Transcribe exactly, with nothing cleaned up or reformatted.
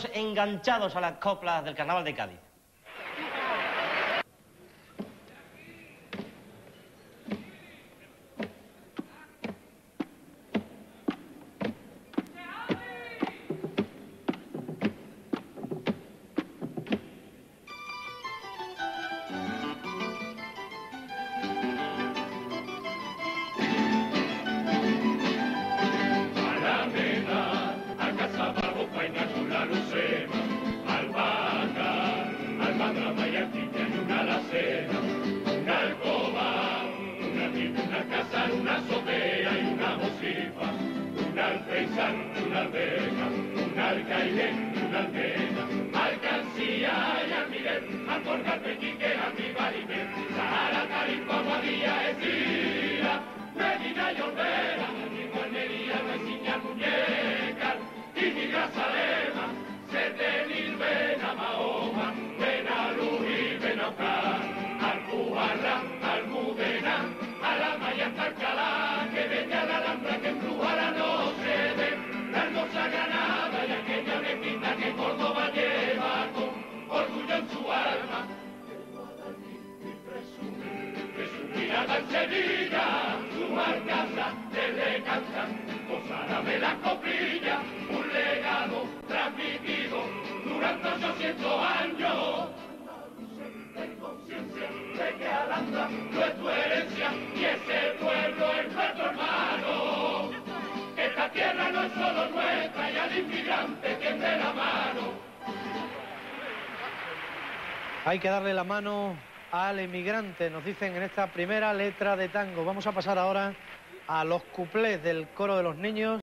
enganchados a las coplas del Carnaval de Cádiz. Una alcoba, una tienda, una casa, una azotea y una mocifa, un alfeizán, una alberca, un alcaidén, una almena, alcancía y almirén, alforja, pequique, antibalibén, Sahara, Tarimbo, Aguadilla, Esira, Medina y Olvera, Almería, Vecina, Muñeca, y mi Grazalema, Setenil, Vena, Mahoma, Vena, Lují, Vena, Ocán, Almudena, a la Maya, Alcalá, que vete a la Alhambra, que embruja la noche de la hermosa Granada y aquella mezquita que Córdoba lleva con orgullo en su alma. De su mirada en Sevilla, su alcázar le cantan, posada de la copilla, un legado transmitido durante ochocientos años. En conciencia de que Alhambra no es tu herencia y ese pueblo es nuestro hermano. Esta tierra no es solo nuestra y al inmigrante tiende la mano. Hay que darle la mano al emigrante, nos dicen en esta primera letra de tango. Vamos a pasar ahora a los cuplés del coro de los niños.